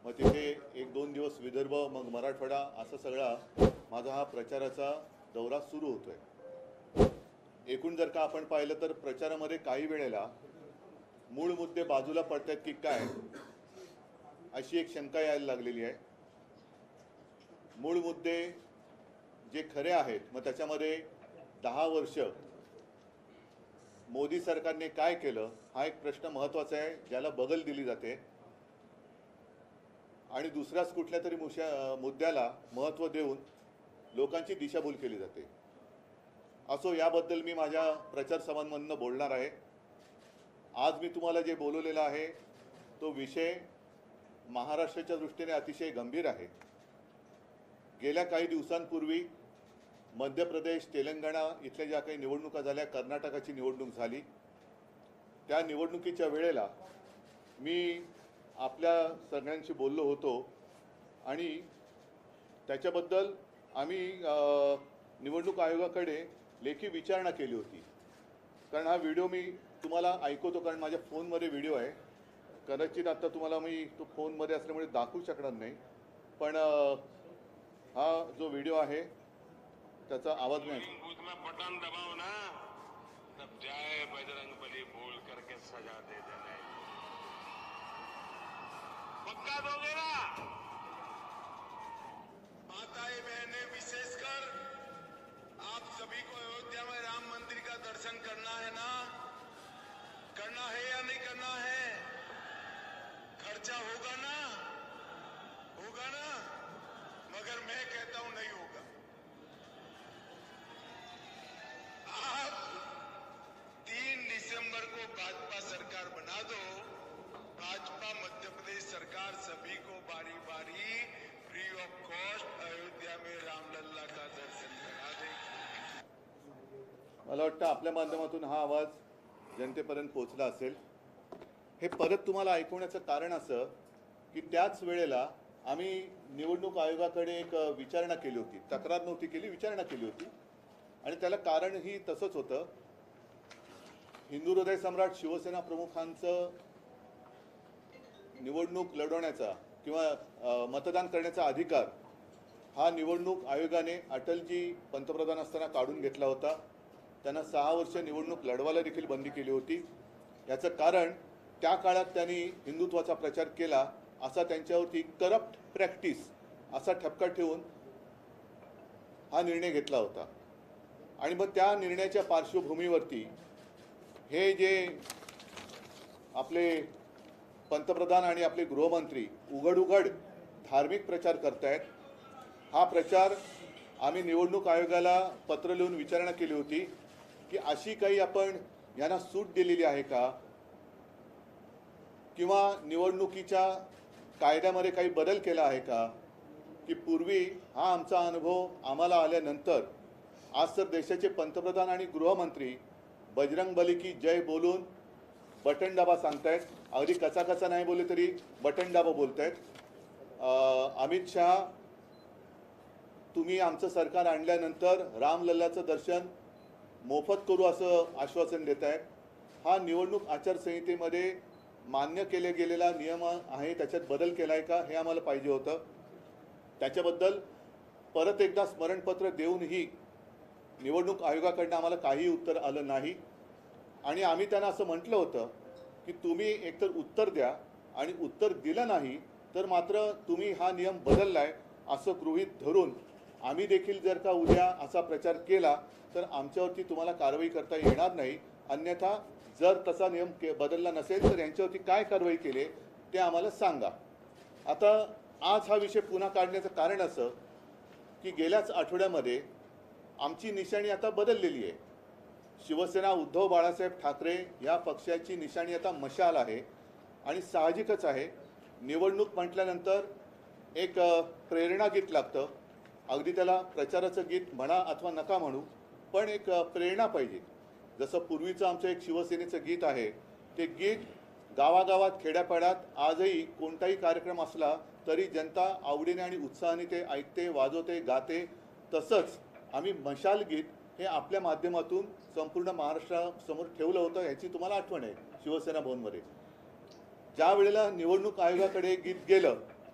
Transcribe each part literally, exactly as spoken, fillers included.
मग तिथे एक दोन दिवस विदर्भ, मग मराठवाडा, असा सगळा माझा हा प्रचाराचा दौरा सुरू होतोय। एकूण जर का आपण पाहिलं तर प्रचारामध्ये काही वेळेला मूळ मुद्दे बाजूला पडतात की काय, अशी एक शंका यायला लागलेली आहे। मूळ मुद्दे जे खरे आहेत, मग त्याच्यामध्ये दहा वर्ष मोदी सरकारने काय केलं हा एक प्रश्न महत्त्वाचा आहे, ज्याला बगल दिली जाते आणि दुसऱ्याच कुठल्या तरी मुद्द्याला महत्त्व देऊन लोकांची दिशाभूल केली जाते। असो, याबद्दल मी माझ्या प्रचार सभांमधून बोलणार आहे। आज मी तुम्हाला जे बोलवलेलं आहे तो विषय महाराष्ट्राच्या दृष्टीने अतिशय गंभीर आहे। गेल्या काही दिवसांपूर्वी मध्य प्रदेश, तेलंगणा इथल्या ज्या काही निवडणुका झाल्या, कर्नाटकाची निवडणूक झाली, त्या निवडणुकीच्या वेळेला मी आपल्या सगळ्यांशी बोललो होतो आणि त्याच्याबद्दल आम्ही निवडणूक आयोगाकडे लेखी विचारणा केली होती। कारण हा व्हिडिओ मी तुम्हाला ऐकवतो, कारण माझ्या फोनमध्ये व्हिडिओ आहे। कदाचित आता तुम्हाला मी तो फोनमध्ये असल्यामुळे दाखवू शकणार नाही, पण हा जो व्हिडिओ आहे त्याचा आवाज नाही। बटन दबाओ ना, तब जय बजरंगबली बोल करके सजा दे देना। पक्का दोगे ना? माताएं बहनें, विशेषकर आप सभी को अयोध्या में राम मंदिर का दर्शन करना है ना? करना है या नहीं करना है? खर्चा होगा ना? होगा ना? मगर मैं कहता हूं नहीं होगा। आप तीन दिसंबर को भाजपा सरकार बना दो। भाजपा मध्य प्रदेश सरकार सभी को बारी बारी फ्री ऑफ कॉस्ट अयोध्या में रामलल्ला का दर्शन करा देगी। मला वाटतं आपल्या माध्यमातून हा आवाज जनतेपर्यंत पोहोचला असेल। हे परत तुम्हाला ऐकवण्याचं कारण असं की त्याच वेळेला आम्ही निवडणूक आयोगाकडे एक विचारणा केली होती, तक्रार नव्हती केली, विचारणा केली होती। आणि त्याला कारणही तसंच होतं। हिंदू हृदय सम्राट शिवसेना प्रमुखांचं निवडणूक लढवण्याचा किंवा मतदान करण्याचा अधिकार हा निवडणूक आयोगाने अटलजी पंतप्रधान असताना काढून घेतला होता। त्यांना सहा वर्ष निवडणूक लढवायला देखील बंदी केली होती। याचं कारण त्या काळात त्यांनी हिंदुत्वाचा प्रचार केला असा त्यांच्यावरती करप्ट प्रॅक्टिस असा ठपका ठेवून हा निर्णय घेतला होता। आणि मग त्या निर्णयाच्या पार्श्वभूमीवरती हे जे आपले पंतप्रधान आणि आपले गृहमंत्री उघड उघड धार्मिक प्रचार करतायत, हा प्रचार आम्ही निवडणूक आयोगाला पत्र लिहून विचारणा केली होती की अशी काही आपण यांना सूट दिलेली आहे का, किंवा निवडणुकीच्या कायद्यामध्ये काही बदल केला आहे का, की पूर्वी हा आमचा अनुभव आम्हाला आल्यानंतर आज तर देशाचे पंतप्रधान आणि गृहमंत्री बजरंगबली की जय बोलून बटन दाबा सांगतायत। अगदी कचा कचा नाही बोलले तरी बटन दाबा बोलतायत। अमित शहा, तुम्ही आमचं सरकार आणल्यानंतर रामलल्लाचं दर्शन मोफत करू असं आश्वासन देत आहेत। हा निवडणूक आचारसंहितेमध्ये मान्य केले गेलेला नियम आहे, त्याच्यात बदल केला आहे का हे आम्हाला पाहिजे होतं। त्याच्याबद्दल परत एकदा स्मरणपत्र देऊनही निवडणूक आयोगाकडनं आम्हाला काही उत्तर आलं नाही। आणि आम्ही त्यांना असं म्हटलं होतं की तुम्ही एकतर उत्तर द्या, आणि उत्तर दिलं नाही तर मात्र तुम्ही हा नियम बदललाय असं गृहीत धरून आम्ही देखील जर का उद्या असा प्रचार केला तर आमच्यावरती तुम्हाला कारवाई करता येणार नाही। अन्यथा जर तसा नियम के बदलला नसेल तर यांच्यावरती काय कारवाई केली ते आम्हाला सांगा। आता आज हा विषय पुन्हा काढण्याचं कारण असं की गेल्याच आठवड्यामध्ये आमची निशाणी आता बदललेली आहे। शिवसेना उद्धव बाळासाहेब ठाकरे या पक्षाची निशाणी आता मशाल आहे। आणि साहजिकच आहे, निवडणूक म्हटल्यानंतर एक प्रेरणा गीत लागतं। अगदी त्याला प्रचाराचं गीत म्हणा अथवा नका म्हणू, पण एक प्रेरणा पाहिजे। जसं पूर्वीचं आमचं एक शिवसेनेचं गीत आहे, ते गीत गावागावात खेड्यापाड्यात आजही कोणताही कार्यक्रम असला तरी जनता आवडीने आणि उत्साहाने ते ऐकते, वाजवते, गाते। तसंच आम्ही मशाल गीत हे आपल्या माध्यमातून संपूर्ण महाराष्ट्रासमोर ठेवलं होतं, ह्याची तुम्हाला आठवण आहे। शिवसेना भवनमध्ये ज्या वेळेला निवडणूक आयोगाकडे गीत गेलं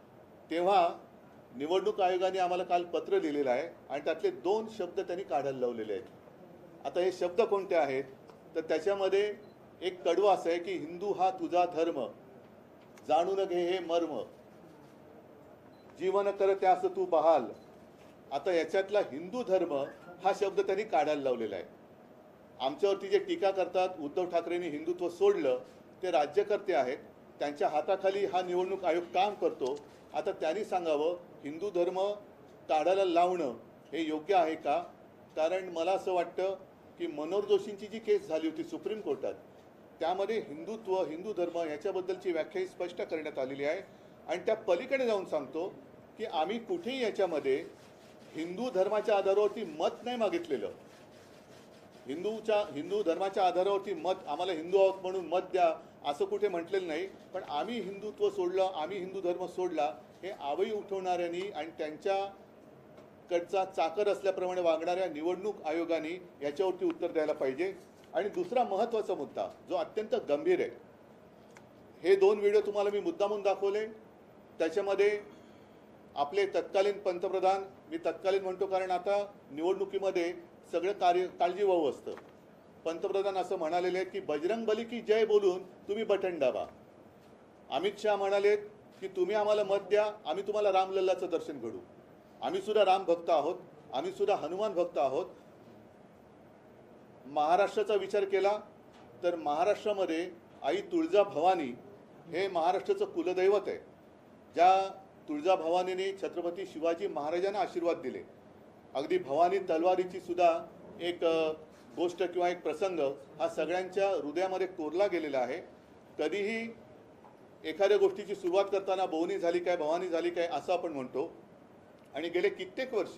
तेव्हा निवडणूक आयोगाने आम्हाला काल पत्र लिहिलेलं आहे आणि त्यातले दोन शब्द त्यांनी काढायला लावलेले आहेत। आता हे शब्द कोणते आहेत तर त्याच्यामध्ये एक कडवं असं आहे की हिंदू हा तुझा धर्म, जाणून घे हे मर्म, जीवन कर त्यास तू बहाल। आता याच्यातला हिंदू धर्म हा शब्द त्यांनी काढायला लावलेला आहे। आमच्यावरती जे टीका करतात उद्धव ठाकरेंनी हिंदुत्व सोडलं, ते राज्यकर्ते आहेत, त्यांच्या हाताखाली हा निवडणूक आयोग काम करतो। आता त्यांनी सांगावं हिंदू धर्म काढायला लावणं हे योग्य आहे का? कारण मला असं वाटतं की मनोहर जोशींची जी केस झाली होती सुप्रीम कोर्टात, त्यामध्ये हिंदुत्व हिंदू धर्म ह्याच्याबद्दलची व्याख्या स्पष्ट करण्यात आलेली आहे आणि त्या पलीकडे जाऊन सांगतो की आम्ही कुठेही याच्यामध्ये हिंदू धर्माच्या आधारावरती मत नाही मागितलेलं। हिंदूच्या हिंदू धर्माच्या आधारावरती मत, आम्हाला हिंदू आहोत म्हणून मत द्या असं कुठे म्हटलेलं नाही। पण आम्ही हिंदुत्व सोडलं, आम्ही हिंदू धर्म सोडला हे आवई उठवणाऱ्यांनी आणि त्यांच्याकडचा चाकर असल्याप्रमाणे वागणाऱ्या निवडणूक आयोगाने याच्यावरती उत्तर द्यायला पाहिजे। आणि दुसरा महत्त्वाचा मुद्दा जो अत्यंत गंभीर आहे, हे दोन व्हिडिओ तुम्हाला मी मुद्दामून दाखवले। त्याच्यामध्ये आपले तत्कालीन पंतप्रधान, मी तत्कालीन म्हणतो कारण आता निवडणुकीमध्ये सगळं कार्य काळजीवाहू असतं, पंतप्रधान असं म्हणालेले आहेत की बजरंगबली की जय बोलून तुम्ही बटन दाबा। अमित शहा म्हणालेत की तुम्ही आम्हाला मत द्या, आम्ही तुम्हाला रामलल्लाचं दर्शन घडू। आम्ही सुद्धा राम भक्त आहोत, आम्ही सुद्धा हनुमान भक्त आहोत। महाराष्ट्राचा विचार केला तर महाराष्ट्रामध्ये आई तुळजाभवानी हे महाराष्ट्राचं कुलदैवत आहे। ज्या तुळजाभवानीने छत्रपती शिवाजी महाराजांना आशीर्वाद दिले, अगदी भवानी तलवारीची सुद्धा एक गोष्ट किंवा एक प्रसंग हा सगळ्यांच्या हृदयामध्ये कोरला गेलेला आहे। कधीही एखाद्या गोष्टीची सुरुवात करताना भवानी झाली काय भवानी झाली काय असं आपण म्हणतो आणि गेले कित्येक वर्ष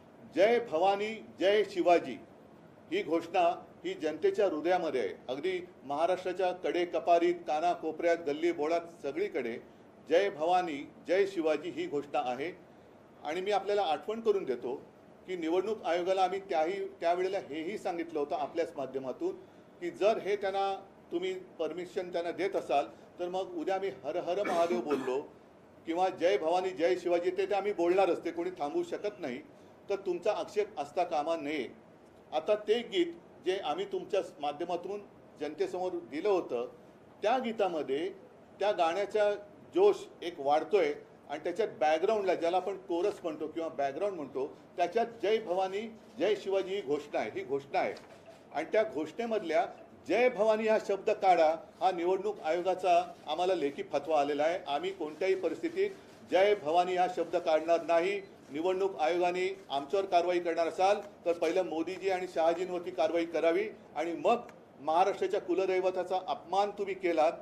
जय भवानी जय शिवाजी ही घोषणा ही जनतेच्या हृदयामध्ये आहे। अगदी महाराष्ट्राच्या कडे कपारीत, काना कोपऱ्यात, गल्ली बोळात सगळीकडे जय भवानी जय शिवाजी ही घोषणा आहे। आणि मी आपल्याला आठवण करून देतो की निवडणूक आयोगाला आम्ही त्याही त्यावेळेला हेही सांगितलं होतं आपल्याच माध्यमातून की जर हे त्यांना तुम्ही परमिशन त्यांना देत असाल तर मग उद्या आम्ही हर हर महादेव बोललो किंवा जय भवानी जय शिवाजी ते ते आम्ही बोलणारच, ते कोणी थांबवू शकत नाही, तर तुमचा आक्षेप असता कामा नये। आता ते गीत जे आम्ही तुमच्या माध्यमातून जनतेसमोर दिलं होतं, त्या गीतामध्ये त्या गाण्याचा जोश एक वाढतोय आणि त्याच्यात बॅकग्राऊंडला ज्याला आपण कोरस म्हणतो किंवा बॅकग्राऊंड म्हणतो त्याच्यात जय भवानी जय शिवाजी ही घोषणा आहे ही घोषणा आहे आणि त्या घोषणेमधल्या जय भवानी हा शब्द काढा हा निवडणूक आयोगाचा आम्हाला लेखी फतवा आलेला आहे। आम्ही कोणत्याही परिस्थितीत जय भवानी हा शब्द काढणार नाही। निवडणूक आयोगाने आमच्यावर कारवाई करणार असाल तर पहिलं मोदीजी आणि शहाजींवरती कारवाई करावी आणि मग महाराष्ट्राच्या कुलदैवताचा अपमान तुम्ही केलात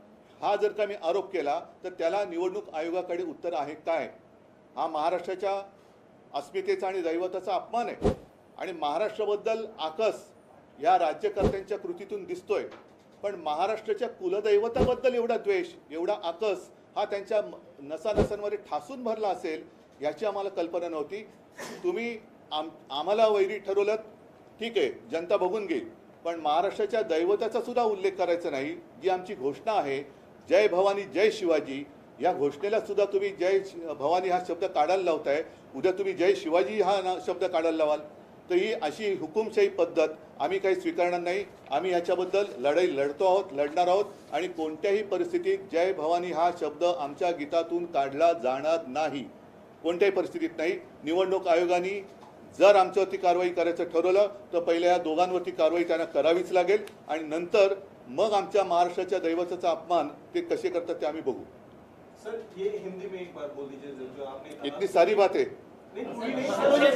हा जर का मी आरोप केला तर त्याला निवडणूक आयोगाकडे उत्तर आहे काय? हा महाराष्ट्राच्या अस्मितेचा आणि दैवताचा अपमान आहे आणि महाराष्ट्राबद्दल आकस या राज्यकर्त्यांच्या कृतीतून दिसतोय, पण महाराष्ट्राच्या कुलदैवताबद्दल एवढा द्वेष एवढा आकस हा त्यांच्या नसानसांमध्ये ठासून भरला असेल याची आम्हाला कल्पना नव्हती। तुम्ही आम आम्हाला वैरी ठरवलं ठीक आहे, जनता बघून घेईल, पण महाराष्ट्राच्या दैवताचा सुद्धा उल्लेख करायचा नाही। जी आमची घोषणा आहे जय भवानी जय शिवाजी, या घोषणेला सुद्धा तुम्ही जय भवानी हा शब्द काढायला लावताय, उद्या तुम्ही जय शिवाजी हा शब्द काढायला लावाल तर ही अशी हुकुमशाही पद्धत आम्ही काही स्वीकारणार नाही। आम्ही याच्याबद्दल लढाई लढतो आहोत, लढणार आहोत आणि कोणत्याही परिस्थितीत जय भवानी हा शब्द आमच्या गीतातून काढला जाणार नाही, कोणत्याही परिस्थितीत नाही। निवडणूक आयोगाने जर आमच्यावरती कारवाई करायचं ठरवलं तर पहिले या दोघांवरती कारवाई त्यांना करावीच लागेल आणि नंतर मग आमच्या महाराष्ट्राच्या दैवताचा अपमान ते कसे करतात ते आम्ही बघू। सर ये हिंदी में एक बार बोल दीजिए जो आपने कहा। इतनी सारी बातें नहीं पूरी नहीं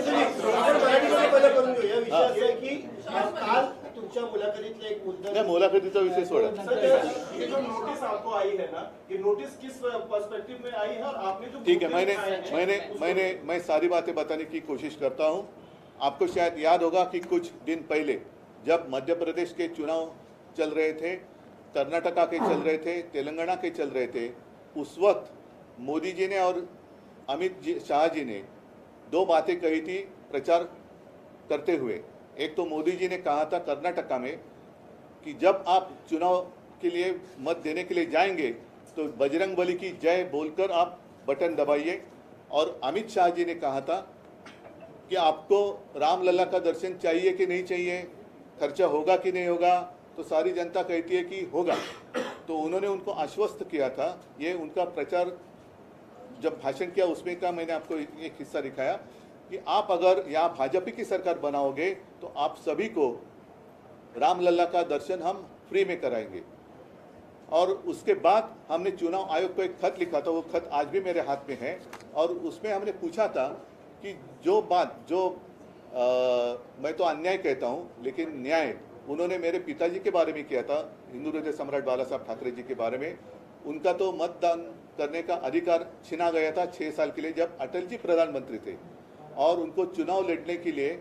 काल तुमच्या मुलाखतीतला एक मुद्दा नाही, मुलाखतीचा विषय सोडा। सर ये जो नोटिस आपको आई है ना, ये नोटिस किस पर्सपेक्टिव में आई है और आपने जो ठीक है, मैंने मैंने मैंने मैं सारी बातें बताने की कोशिश करता हूं। आपको शायद याद होगा कि कुछ दिन पहले जब मध्य प्रदेश के चुनाव चल रहे थे, कर्नाटका के चल रहे थे, तेलंगाना के चल रहे थे, उस वक्त मोदी जी ने और अमित जी शाह जी ने दो बातें कही थी प्रचार करते हुए। एक तो मोदी जी ने कहा था कर्नाटका में कि जब आप चुनाव के लिए मत देने के लिए जाएंगे तो बजरंगबली की जय बोलकर आप बटन दबाइए। और अमित शाह जी ने कहा था कि आपको रामलला का दर्शन चाहिए कि नहीं चाहिए, खर्चा होगा कि नहीं होगा, तो सारी जनता कहती है कि होगा। तो उन्होंने उनको आश्वस्त किया था। ये उनका प्रचार जब भाषण किया उसमें का मैंने आपको एक हिस्सा दिखाया कि आप अगर यहाँ भाजपा की सरकार बनाओगे तो आप सभी को रामलला का दर्शन हम फ्री में कराएंगे। और उसके बाद हमने चुनाव आयोग को एक खत लिखा था, वो खत आज भी मेरे हाथ में है। और उसमें हमने पूछा था कि जो बात जो आ, मैं तो अन्याय कहता हूँ लेकिन न्याय उन्होंने मेरे पिताजी के बारे में किया था, हिंदू हृदय सम्राट बाला साहब ठाकरे जी के बारे में। उनका तो मतदान करने का अधिकार छीना गया था छः साल के लिए जब अटल जी प्रधानमंत्री थे, और उनको चुनाव लड़ने के लिए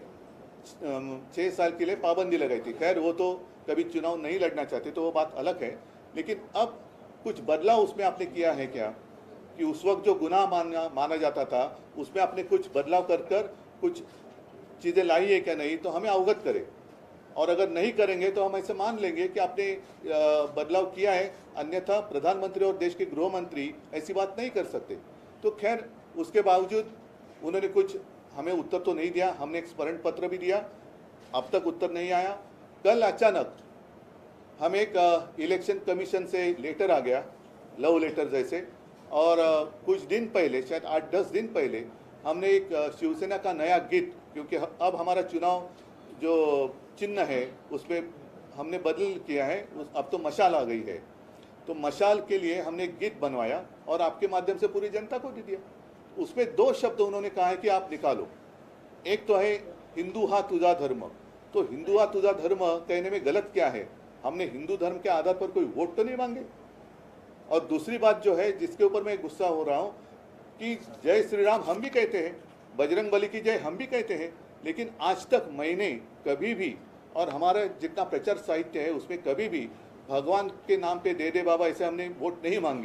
छः साल के लिए पाबंदी लगाई थी। खैर वो तो कभी चुनाव नहीं लड़ना चाहते तो वो बात अलग है। लेकिन अब कुछ बदलाव उसमें आपने किया है क्या कि उस वक्त जो गुनाह माना माना जाता था उसमें आपने कुछ बदलाव कर कर कुछ चीज़ें लाई है क्या नहीं, तो हमें अवगत करें। और अगर नहीं करेंगे तो हम ऐसे मान लेंगे कि आपने बदलाव किया है, अन्यथा प्रधानमंत्री और देश के गृह मंत्री ऐसी बात नहीं कर सकते। तो खैर उसके बावजूद उन्होंने कुछ हमें उत्तर तो नहीं दिया। हमने एक स्मरण पत्र भी दिया, अब तक उत्तर नहीं आया। कल अचानक हमें एक इलेक्शन कमीशन से लेटर आ गया, लव लेटर जैसे, और कुछ दिन पहले शायद आठ दस दिन पहले हमने एक शिवसेना का नया गीत, क्योंकि अब हमारा चुनाव जो चिन्ह है उसमें हमने बदल किया है, अब तो मशाल आ गई है, तो मशाल के लिए हमने एक गीत बनवाया और आपके माध्यम से पूरी जनता को दे दिया। उसमें दो शब्द उन्होंने कहा है कि आप निकालो। एक तो है हिंदू हा तुझा धर्म, तो हिंदू हा तुझा धर्म कहने में गलत क्या है? हमने हिंदू धर्म के आधार पर कोई वोट तो नहीं मांगे। और दूसरी बात जो है जिसके ऊपर मैं गुस्सा हो रहा हूँ कि जय श्री राम हम भी कहते हैं, बजरंग बली की जय हम भी कहते हैं, लेकिन आज तक मैंने कभी भी, और हमारा जितना प्रचार साहित्य है उसमें कभी भी भगवान के नाम पे दे दे बाबा ऐसे हमने वोट नहीं मांगे।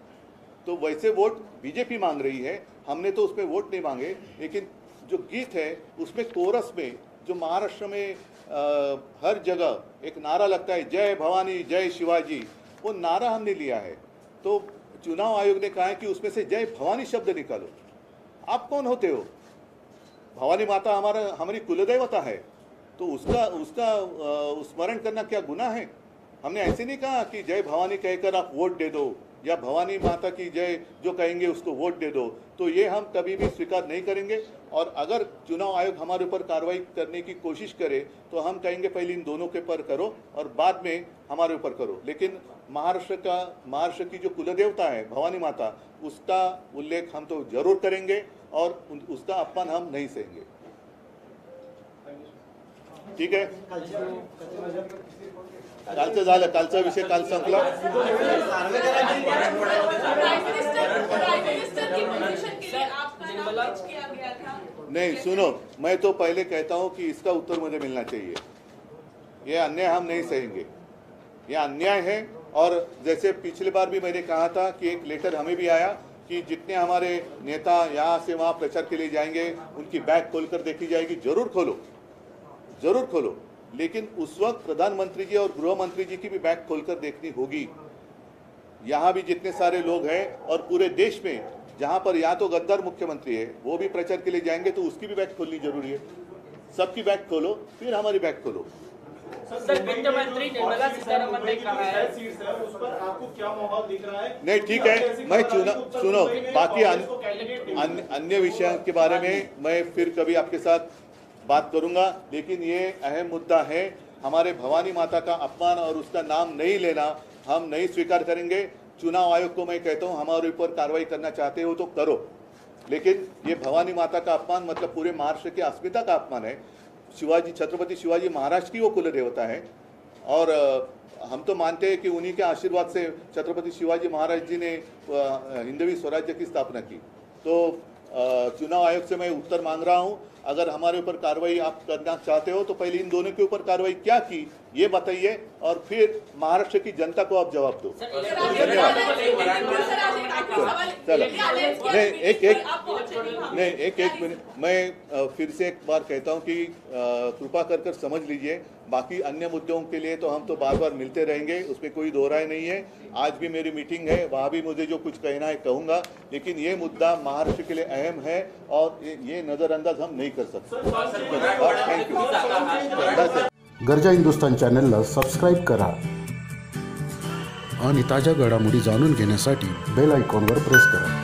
तो वैसे वोट बीजेपी मांग रही है, हमने तो उसमें वोट नहीं मांगे। लेकिन जो गीत है उसमें कोरस में जो महाराष्ट्र में आ, हर जगह एक नारा लगता है जय भवानी जय शिवाजी, वो नारा हमने लिया है। तो चुनाव आयोग ने कहा है कि उसमें से जय भवानी शब्द निकालो। आप कौन होते हो? भवानी माता हमारा हमारी कुलदेवता है, तो उसका उसका स्मरण करना क्या गुनाह है? हमने ऐसे नहीं कहा कि जय भवानी कहकर आप वोट दे दो या भवानी माता की जय जो कहेंगे उसको वोट दे दो, तो ये हम कभी भी स्वीकार नहीं करेंगे। और अगर चुनाव आयोग हमारे ऊपर कार्रवाई करने की कोशिश करे तो हम कहेंगे पहले इन दोनों के पर करो और बाद में हमारे ऊपर करो। लेकिन महाराष्ट्र का महाराष्ट्र की जो कुलदेवता है भवानी माता, उसका उल्लेख हम तो जरूर करेंगे और उसका अपमान हम नहीं सहेंगे। ठीक है, कालचं झालं, कालचा विषय काल संपला। नहीं सुनो, मैं तो पहले कहता हूं कि इसका उत्तर मुझे मिलना चाहिए। ये अन्याय हम नहीं सहेंगे, ये अन्याय है। और जैसे पिछले बार भी मैंने कहा था कि एक लेटर हमें भी आया कि जितने हमारे नेता यहाँ से वहाँ प्रचार के लिए जाएंगे उनकी बैग खोलकर देखी जाएगी। जरूर खोलो, जरूर खोलो, लेकिन उस वक्त प्रधानमंत्री जी और गृह मंत्री जी की भी बैग खोलकर देखनी होगी। यहाँ भी जितने सारे लोग हैं और पूरे देश में जहाँ पर या तो गद्दार मुख्यमंत्री है वो भी प्रचार के लिए जाएंगे तो उसकी भी बैग खोलनी जरूरी है। सबकी बैग खोलो फिर हमारी बैग खोलो। सर, वित्त मंत्री निर्मला सीतारमण ने कहा है उस पर आपको क्या माहौल दिख रहा है? नहीं ठीक है, मैं चुनाव सुनो, बाकी अन्य अन्य विषयों के बारे में मैं फिर कभी आपके साथ बात करूंगा। लेकिन ये अहम मुद्दा है, हमारे भवानी माता का अपमान और उसका नाम नहीं लेना हम नहीं स्वीकार करेंगे। चुनाव आयोग को मैं कहता हूं हमारे ऊपर कार्रवाई करना चाहते हो तो करो, लेकिन ये भवानी माता का अपमान मतलब पूरे महाराष्ट्र की अस्मिता का अपमान है। शिवाजी छत्रपति शिवाजी महाराज की वो कुल देवता है और हम तो मानते हैं कि उन्हीं के आशीर्वाद से छत्रपति शिवाजी महाराज जी ने हिंदवी स्वराज्य की स्थापना की। तो चुनाव आयोग से मैं उत्तर मांग रहा हूं, अगर हमारे ऊपर कार्रवाई आप करना चाहते हो तो पहले इन दोनों के ऊपर कार्रवाई क्या की ये बताइए और फिर महाराष्ट्र की जनता को आप जवाब दो। धन्यवाद। चलो, नहीं एक एक नहीं, एक एक मिनट, मैं अ, फिर से एक बार कहता हूं कि अ, कृपा कर कर समझ लीजिए। बाकी अन्य मुद्दों के लिए तो हम तो बार बार मिलते रहेंगे, उसमें कोई दो राय नहीं है। आज भी मेरी मीटिंग है, वहाँ भी मुझे जो कुछ कहना है कहूँगा, लेकिन ये मुद्दा महाराष्ट्र के लिए अहम है और ये, ये नज़रअंदाज हम नहीं कर सकते। Thank you. गरजा हिंदुस्तान चॅनलला सबस्क्राईब करा आणि ताज्या घडामोडी जाणून घेण्यासाठी बेल आयकॉनवर प्रेस करा।